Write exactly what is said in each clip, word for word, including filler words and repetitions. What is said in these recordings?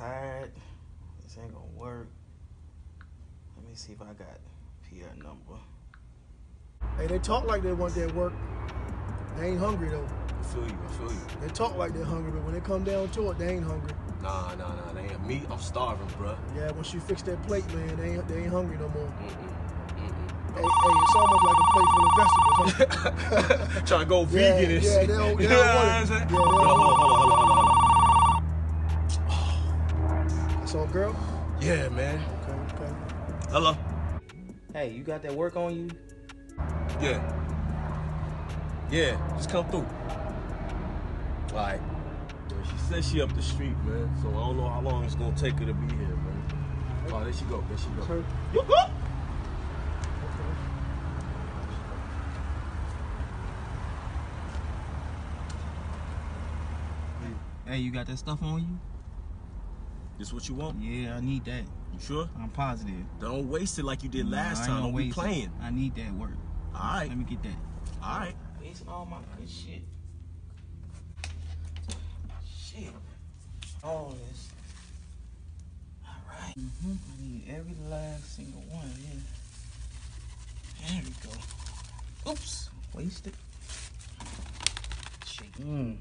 tired. This ain't gonna work. Let me see if I got P R number. Hey, they talk like they want that work. They ain't hungry though. I feel you, I feel you. They talk like they're hungry, but when they come down to it, they ain't hungry. Nah, nah, nah, they ain't me. I'm starving, bruh. Yeah, once you fix that plate, man, they ain't, they ain't hungry no more. Mm-mm, mm-mm. Hey, hey, it's almost like a plate full of vegetables. Huh? Trying to go Yeah, vegan and yeah, shit. they don't- they you don't know want what it. I'm saying? Yeah, they Yo, don't hold on, hold on, hold on, hold That's all, girl? on. Yeah, man. Okay, okay. Hello? Hey, you got that work on you? Yeah. Yeah, just come through. All right. Yeah, she said she up the street, man. So I don't know how long it's gonna take her to be here, man. Oh, there she go. There she go. Her. You go. Hey, you got that stuff on you? This what you want? Yeah, I need that. You sure? I'm positive. Don't waste it like you did Nah, last I ain't time. gonna Don't be waste it. playing. I need that work. All right. Let me get that. All right. Wasting all my good shit. Shit. All this. All right. Mm-hmm. I need every last single one of these. There we go. Oops. Wasted. Shit. Mm.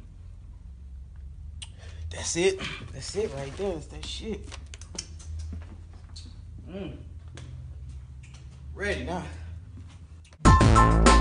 That's it. That's it right there. It's that shit. Mm. Ready now.